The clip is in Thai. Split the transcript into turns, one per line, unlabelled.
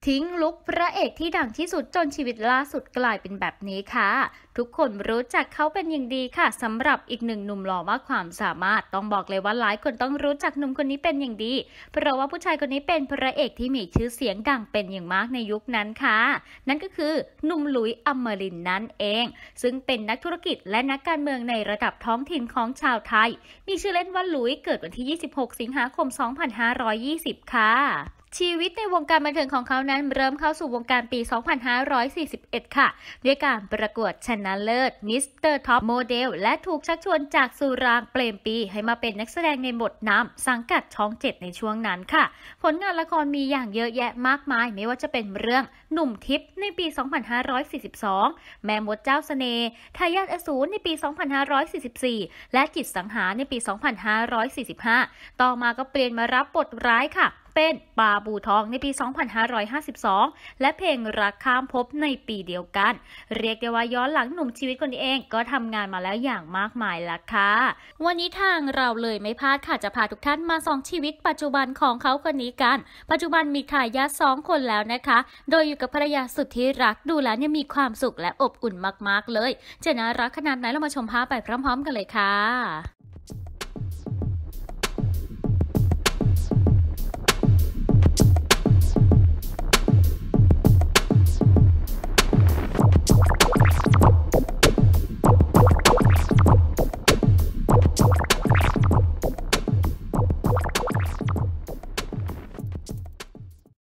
ทิ้งลุคพระเอกที่ดังที่สุดจนชีวิตล่าสุดกลายเป็นแบบนี้ค่ะทุกคนรู้จักเขาเป็นอย่างดีค่ะสำหรับอีกหนึ่งหนุ่มหล่อมากความสามารถต้องบอกเลยว่าหลายคนต้องรู้จักหนุ่มคนนี้เป็นอย่างดีเพราะว่าผู้ชายคนนี้เป็นพระเอกที่มีชื่อเสียงดังเป็นอย่างมากในยุคนั้นค่ะนั่นก็คือหนุ่มหลุยส์ อมรินทร์นั่นเองซึ่งเป็นนักธุรกิจและนักการเมืองในระดับท้องถิ่นของชาวไทยมีชื่อเล่นว่าหลุยส์เกิดวันที่26 สิงหาคม 2520 ค่ะชีวิตในวงการบันเทิงของเขานั้นเริ่มเข้าสู่วงการปี 2541 ค่ะด้วยการประกวดชนะเลิศมิสเตอร์ท็อปโมเดลและถูกชักชวนจากสุรางค์เปรมปรีให้มาเป็นนักแสดงในบทนำสังกัดช่อง 7ในช่วงนั้นค่ะผลงานละครมีอย่างเยอะแยะมากมายไม่ว่าจะเป็นเรื่องหนุ่มทิพย์ในปี 2542 แม่มดเจ้าเสน่ห์ทายาทอสูรในปี 2544 และจิตสังหารในปี 2545 ต่อมาก็เปลี่ยนมารับบทร้ายค่ะเป็นปลาบูทองในปี 2552 และเพลงรักข้ามภพในปีเดียวกันเรียกได้ว่าย้อนหลังหนุ่มชีวิตคนนี้เองก็ทำงานมาแล้วอย่างมากมายละค่ะวันนี้ทางเราเลยไม่พลาดค่ะจะพาทุกท่านมาส่องชีวิตปัจจุบันของเขาคนนี้กันปัจจุบันมีทายาท2 คนแล้วนะคะโดยอยู่กับภรรยาสุดที่รักดูแล้วเนี่ยมีความสุขและอบอุ่นมากๆเลยจะน่ารักขนาดไหนเรามาชมภาพไปพร้อมๆกันเลยค่ะ